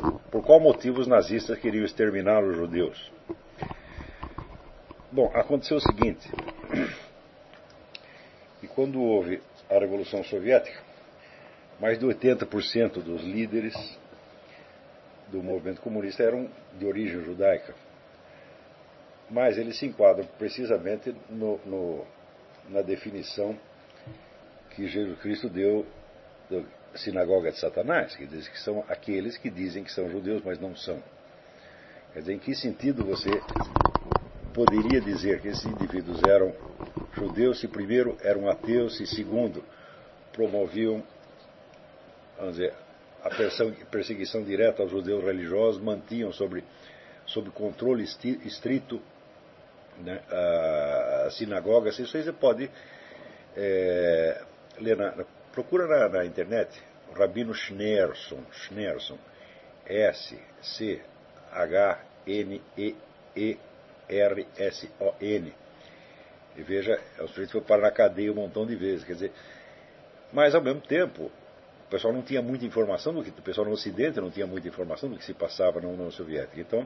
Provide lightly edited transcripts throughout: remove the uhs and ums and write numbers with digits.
Por qual motivo os nazistas queriam exterminar os judeus? Bom, aconteceu o seguinte, que quando houve a Revolução Soviética, mais de 80% dos líderes do movimento comunista eram de origem judaica. Mas eles se enquadram precisamente na definição que Jesus Cristo deu da sinagoga de Satanás, que diz que são aqueles que dizem que são judeus, mas não são. Quer dizer, em que sentido você poderia dizer que esses indivíduos eram judeus se primeiro eram ateus e segundo promoviam, vamos dizer, a perseguição direta aos judeus religiosos, mantinham sob controle estrito, né, as sinagogas? Isso aí você pode ler procura na internet o Rabino Schneerson, S-C-H-N-E-E-R-S-O-N, e veja, o sujeito foi parar na cadeia um montão de vezes, quer dizer, mas ao mesmo tempo o pessoal não tinha muita informação o pessoal no Ocidente não tinha muita informação do que se passava na União Soviética. Então,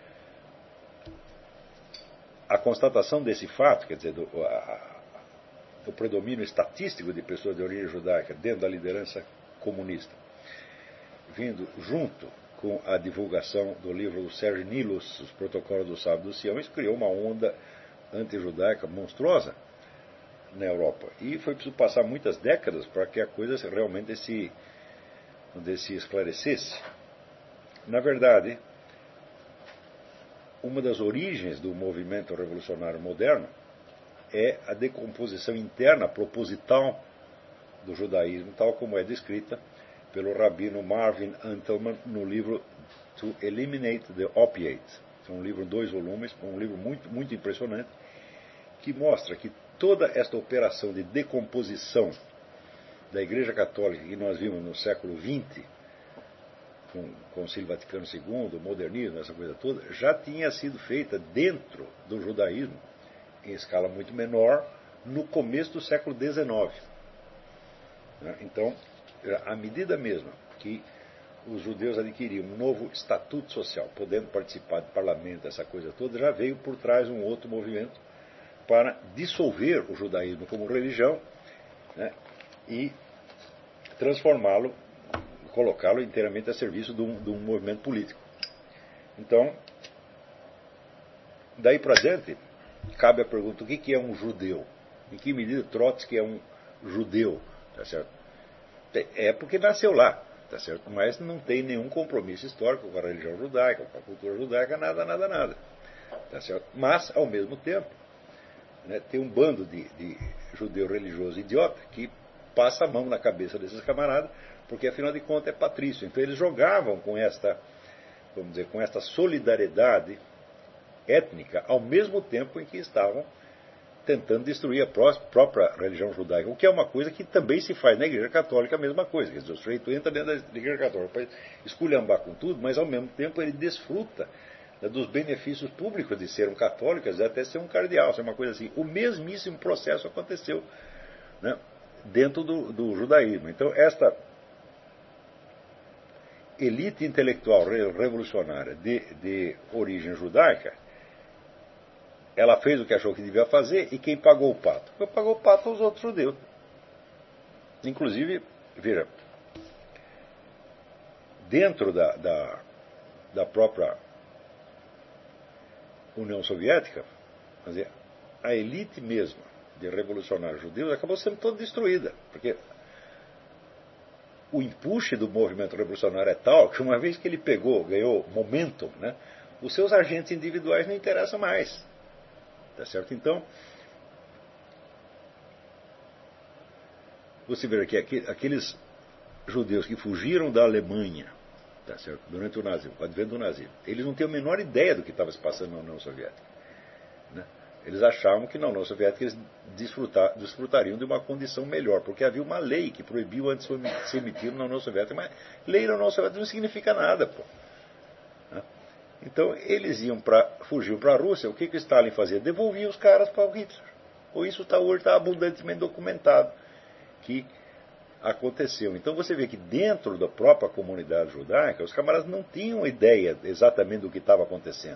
a constatação desse fato, quer dizer, do predomínio estatístico de pessoas de origem judaica dentro da liderança comunista, vindo junto com a divulgação do livro do Serge Nilus, Os Protocolos do Sábado do Sião, isso criou uma onda anti-judaica monstruosa na Europa. E foi preciso passar muitas décadas para que a coisa realmente se esclarecesse. Na verdade, uma das origens do movimento revolucionário moderno é a decomposição interna proposital do judaísmo, tal como é descrita pelo rabino Marvin Antelman no livro To Eliminate the Opiates. É um livro em 2 volumes, um livro muito, muito impressionante, que mostra que toda esta operação de decomposição da Igreja Católica que nós vimos no século XX, com o Concílio Vaticano II, o modernismo, essa coisa toda, já tinha sido feita dentro do judaísmo, em escala muito menor, no começo do século XIX. Então, à medida mesmo que os judeus adquiriam um novo estatuto social, podendo participar de parlamento, essa coisa toda, já veio por trás um outro movimento para dissolver o judaísmo como religião, né, e transformá-lo, colocá-lo inteiramente a serviço de um movimento político. Então, daí para diante, cabe a pergunta: o que é um judeu? Em que medida Trotsky é um judeu? Tá certo? É porque nasceu lá, tá certo? Mas não tem nenhum compromisso histórico com a religião judaica, com a cultura judaica, nada. Tá certo? Mas, ao mesmo tempo, né, tem um bando de judeu religioso idiota que passa a mão na cabeça desses camaradas, porque afinal de contas é patrício. Então eles jogavam com esta, vamos dizer, com esta solidariedade étnica, ao mesmo tempo em que estavam tentando destruir a própria religião judaica, o que é uma coisa que também se faz na Igreja Católica, a mesma coisa. Quer dizer, o sujeito entra dentro da Igreja Católica para esculhambar com tudo, mas ao mesmo tempo ele desfruta, né, dos benefícios públicos de ser um católico, até ser um cardeal, ser uma coisa assim. O mesmíssimo processo aconteceu, né, dentro do judaísmo. Então, esta elite intelectual revolucionária de origem judaica, ela fez o que achou que devia fazer, e quem pagou o pato? Quem pagou o pato são os outros judeus. Inclusive, veja, dentro da própria União Soviética, quer dizer, a elite mesma de revolucionários judeus acabou sendo toda destruída, porque o empuxe do movimento revolucionário é tal que, uma vez que ele ganhou momentum, né, os seus agentes individuais não interessam mais. Tá certo? Então, você vê que aqueles judeus que fugiram da Alemanha, tá certo, durante o nazismo, o advento do nazismo, eles não têm a menor ideia do que estava se passando na União Soviética, né? Eles achavam que na União Soviética eles desfrutariam de uma condição melhor, porque havia uma lei que proibiu o antissemitismo na União Soviética, mas lei na União Soviética não significa nada, pô. Então, eles fugiam para a Rússia. O que o Stalin fazia? Devolvia os caras para o Hitler. Ou isso hoje está abundantemente documentado, que aconteceu. Então você vê que dentro da própria comunidade judaica, os camaradas não tinham ideia exatamente do que estava acontecendo.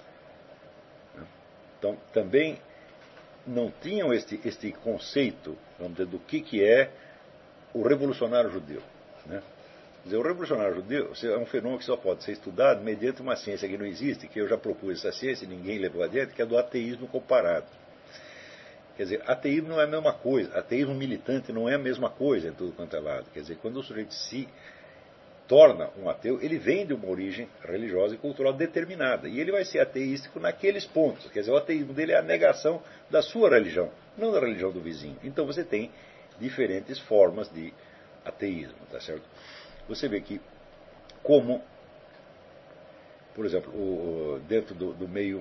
Então também não tinham este conceito, vamos dizer, do que é o revolucionário judeu. Né? Quer dizer, o revolucionário judeu é um fenômeno que só pode ser estudado mediante uma ciência que não existe, que eu já propus essa ciência e ninguém levou adiante, que é do ateísmo comparado. Quer dizer, ateísmo não é a mesma coisa, ateísmo militante não é a mesma coisa em tudo quanto é lado. Quer dizer, quando o sujeito se torna um ateu, ele vem de uma origem religiosa e cultural determinada. E ele vai ser ateístico naqueles pontos. Quer dizer, o ateísmo dele é a negação da sua religião, não da religião do vizinho. Então você tem diferentes formas de ateísmo, tá certo? Você vê que, como, por exemplo, dentro do meio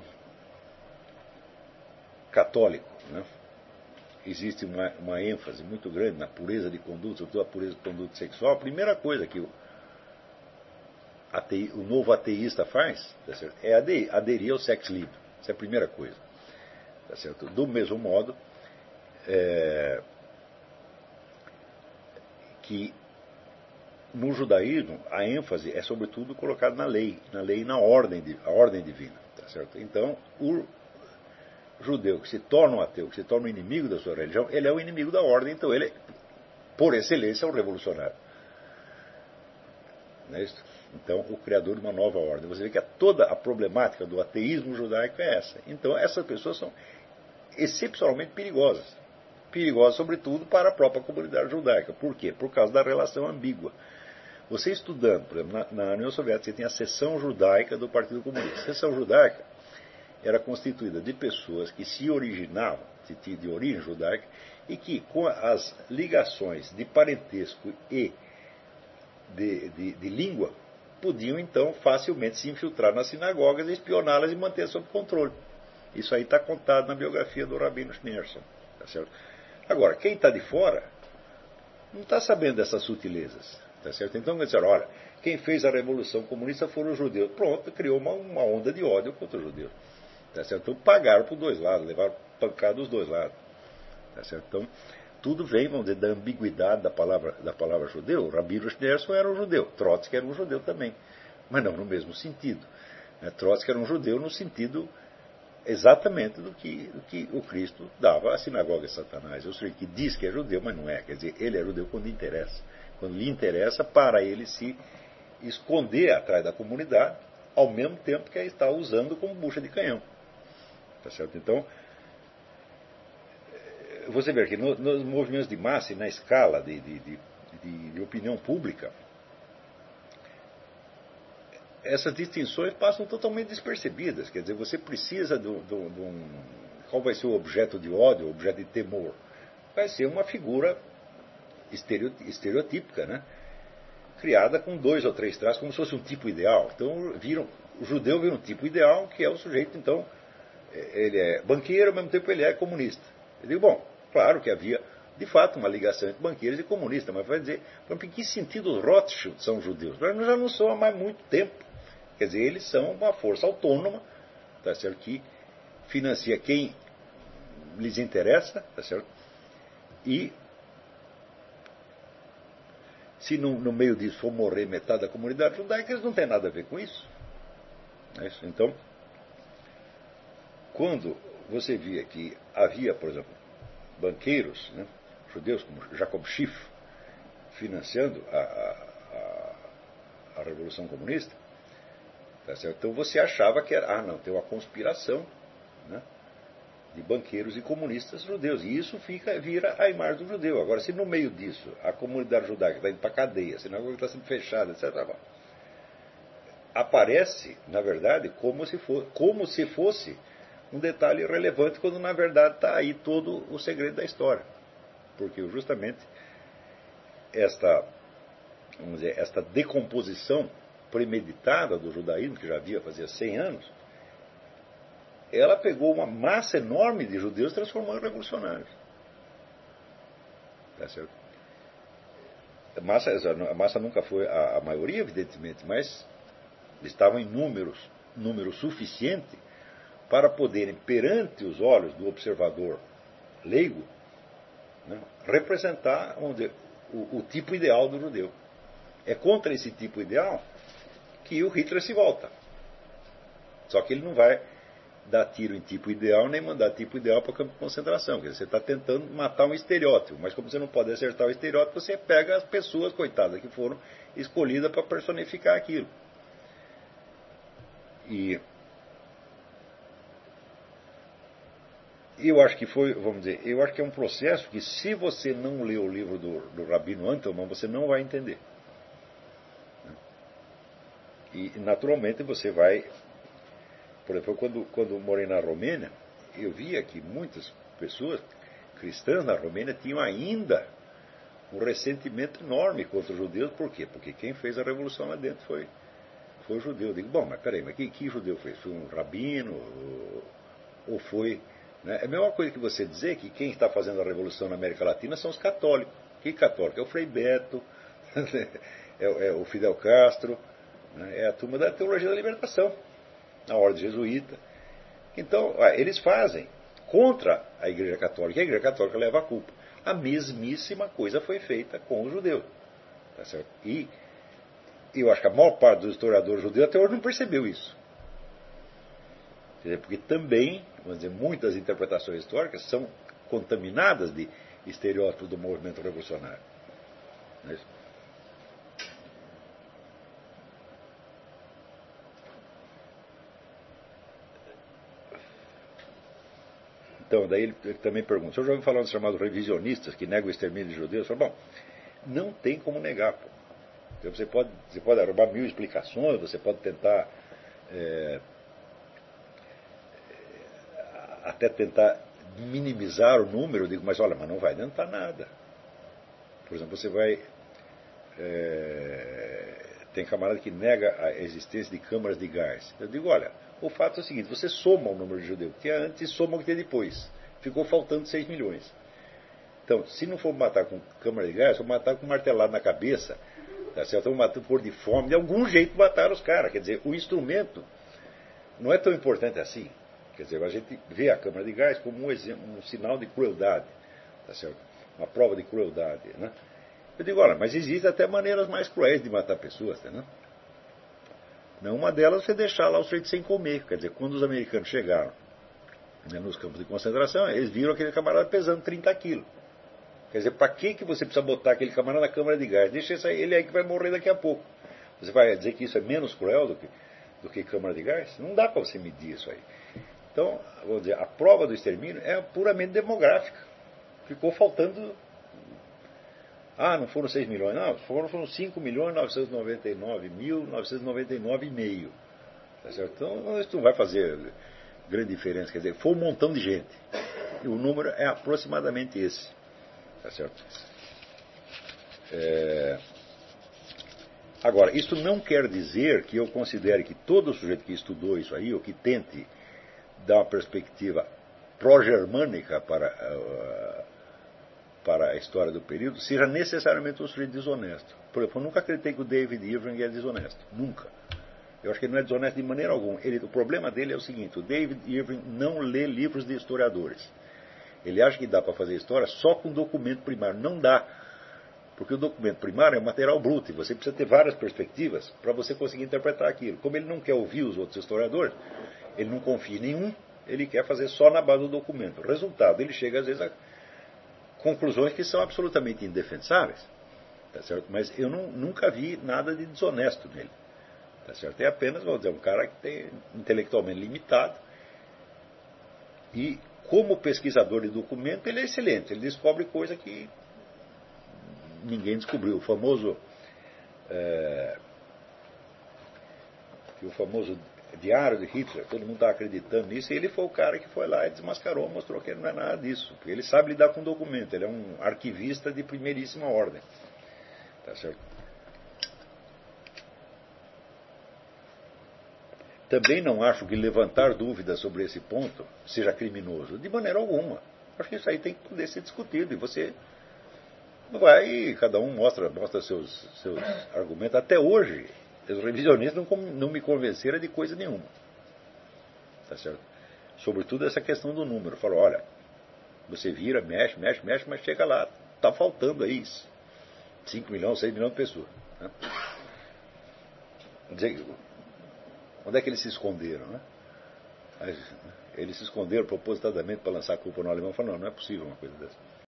católico, né, existe uma ênfase muito grande na pureza de conduta, sobretudo a pureza de conduta sexual. A primeira coisa que o novo ateísta faz, tá certo, é aderir ao sexo livre. Essa é a primeira coisa. Tá certo? Do mesmo modo que no judaísmo a ênfase é sobretudo colocada na lei e na ordem divina. Tá certo? Então, o judeu que se torna um ateu, que se torna um inimigo da sua religião, ele é o inimigo da ordem, então ele, por excelência, é um revolucionário. Não é isso? Então, o criador de uma nova ordem. Você vê que toda a problemática do ateísmo judaico é essa. Então, essas pessoas são excepcionalmente perigosas. Perigosas, sobretudo, para a própria comunidade judaica. Por quê? Por causa da relação ambígua. Você estudando, por exemplo, na União Soviética, você tem a seção judaica do Partido Comunista. A seção judaica era constituída de pessoas que se originavam, de origem judaica, e que, com as ligações de parentesco e de língua, podiam então facilmente se infiltrar nas sinagogas, espioná-las e manter sob controle. Isso aí está contado na biografia do Rabino Schneerson. Tá certo? Agora, quem está de fora não está sabendo dessas sutilezas. Tá certo? Então, olha, quem fez a Revolução Comunista foram os judeus. Pronto, criou uma onda de ódio contra os judeus. Tá certo? Então pagaram por dois lados, levaram pancada dos dois lados. Tá certo? Então, tudo vem, vamos dizer, da ambiguidade da palavra judeu. O Rabino Schneerson era um judeu, Trotsky era um judeu também, mas não no mesmo sentido. Trotsky era um judeu no sentido exatamente do que o Cristo dava à sinagoga de Satanás. Eu sei que diz que é judeu, mas não é. Quer dizer, ele é judeu quando interessa. Quando lhe interessa, para ele se esconder atrás da comunidade, ao mesmo tempo que a está usando como bucha de canhão. Tá certo? Então, você vê que nos movimentos de massa e na escala de opinião pública, essas distinções passam totalmente despercebidas. Quer dizer, você precisa de um... Qual vai ser o objeto de ódio, o objeto de temor? Vai ser uma figura estereotípica, né? Criada com 2 ou 3 traços, como se fosse um tipo ideal. Então, o judeu vira um tipo ideal, que é o sujeito, então, ele é banqueiro, ao mesmo tempo ele é comunista. Eu digo, bom, claro que havia, de fato, uma ligação entre banqueiros e comunistas, mas vai dizer, em que sentido os Rothschild são judeus? Mas já não são há mais muito tempo. Quer dizer, eles são uma força autônoma, tá certo, que financia quem lhes interessa, tá certo? E se no meio disso for morrer metade da comunidade judaica, eles não têm nada a ver com isso. Não é isso? Então, quando você via que havia, por exemplo, banqueiros, né, judeus como Jacob Schiff, financiando a Revolução Comunista, tá certo? Então você achava que era, tem uma conspiração, né, de banqueiros e comunistas judeus. E isso vira a imagem do judeu. Agora, se no meio disso a comunidade judaica está indo para a cadeia, a sinagoga está sendo fechada, etc., aparece, na verdade, como se fosse um detalhe relevante, quando na verdade está aí todo o segredo da história. Porque justamente esta decomposição premeditada do judaísmo, que já havia fazia 100 anos, ela pegou uma massa enorme de judeus e transformou em revolucionários. Tá certo? A massa nunca foi a maioria, evidentemente, mas estavam em número suficiente para poderem, perante os olhos do observador leigo, né, representar, vamos dizer, o tipo ideal do judeu. É contra esse tipo ideal que o Hitler se volta. Só que ele não vai dar tiro em tipo ideal, nem mandar tipo ideal para campo de concentração. Quer dizer, você está tentando matar um estereótipo, mas como você não pode acertar o estereótipo, você pega as pessoas, coitadas, que foram escolhidas para personificar aquilo. E eu acho que foi, vamos dizer, eu acho que é um processo que, se você não ler o livro do Rabino Antelman, você não vai entender. E, naturalmente, você vai... Por exemplo, quando morei na Romênia, eu via que muitas pessoas cristãs na Romênia tinham ainda um ressentimento enorme contra os judeus. Por quê? Porque quem fez a revolução lá dentro foi o judeu. Eu digo, bom, mas peraí, mas que judeu fez? Foi um rabino? Ou foi... Né? É a mesma coisa que você dizer que quem está fazendo a revolução na América Latina são os católicos. Que católico? É o Frei Beto, é o Fidel Castro, né? É a turma da teologia da libertação, a ordem jesuíta. Então, eles fazem contra a Igreja Católica, e a Igreja Católica leva a culpa. A mesmíssima coisa foi feita com os judeus. Tá certo? E eu acho que a maior parte dos historiadores judeus até hoje não percebeu isso. Quer dizer, porque também, vamos dizer, muitas interpretações históricas são contaminadas de estereótipos do movimento revolucionário. Não é isso? Então, daí ele também pergunta, o senhor já ouviu falar dos chamados revisionistas que negam o extermínio de judeus? Eu falo, bom, não tem como negar. Pô. Então, você pode arrumar 1000 explicações, você pode tentar até tentar minimizar o número. Eu digo, mas olha, mas não vai adiantar nada. Por exemplo, você vai... tem camarada que nega a existência de câmaras de gás. Eu digo, olha, o fato é o seguinte, você soma o número de judeus que tinha antes e soma o que tem depois. Ficou faltando 6 milhões. Então, se não for matar com câmara de gás, vou matar com martelado na cabeça, tá certo? Vou matar por de fome, de algum jeito matar os caras. Quer dizer, o instrumento não é tão importante assim. Quer dizer, a gente vê a câmara de gás como um sinal de crueldade, tá certo? Uma prova de crueldade, né? Eu digo, olha, mas existem até maneiras mais cruéis de matar pessoas, tá, né? Não, uma delas é você deixar lá o sujeito sem comer. Quer dizer, quando os americanos chegaram, né, nos campos de concentração, eles viram aquele camarada pesando 30 quilos. Quer dizer, para que você precisa botar aquele camarada na câmara de gás? Deixa ele aí que vai morrer daqui a pouco. Você vai dizer que isso é menos cruel do que câmara de gás? Não dá para você medir isso aí. Então, vou dizer, a prova do extermínio é puramente demográfica. Ficou faltando... não foram 6 milhões, não, foram 5.999.999,5. Tá certo? Então, isso não vai fazer grande diferença. Quer dizer, foi um montão de gente. E o número é aproximadamente esse. Tá certo? Agora, isso não quer dizer que eu considere que todo sujeito que estudou isso aí, ou que tente dar uma perspectiva pró-germânica para a história do período, seja necessariamente um sujeito desonesto. Por exemplo, eu nunca acreditei que o David Irving é desonesto. Nunca. Eu acho que ele não é desonesto de maneira alguma. O problema dele é o seguinte, o David Irving não lê livros de historiadores. Ele acha que dá para fazer história só com documento primário. Não dá. Porque o documento primário é um material bruto. E você precisa ter várias perspectivas para você conseguir interpretar aquilo. Como ele não quer ouvir os outros historiadores, ele não confia em nenhum, ele quer fazer só na base do documento. O resultado, ele chega às vezes a conclusões que são absolutamente indefensáveis. Tá certo? Mas eu nunca vi nada de desonesto nele. Tá certo? É apenas, vamos dizer, um cara que tem intelectualmente limitado. E como pesquisador de documento, ele é excelente. Ele descobre coisa que ninguém descobriu. O famoso diário de Hitler, todo mundo está acreditando nisso, e ele foi o cara que foi lá e desmascarou, mostrou que ele não é nada disso. Porque ele sabe lidar com documento, ele é um arquivista de primeiríssima ordem. Tá certo? Também não acho que levantar dúvidas sobre esse ponto seja criminoso, de maneira alguma. Acho que isso aí tem que poder ser discutido, e você vai e cada um mostra seus argumentos. Até hoje, os revisionistas não me convenceram de coisa nenhuma. Tá certo? Sobretudo essa questão do número. Falou, olha, você vira, mexe, mas chega lá, está faltando aí isso. 5 milhões, 6 milhões de pessoas. Né? Onde é que eles se esconderam? Né? Eles se esconderam propositadamente para lançar a culpa no alemão. Falaram, não é possível uma coisa dessa.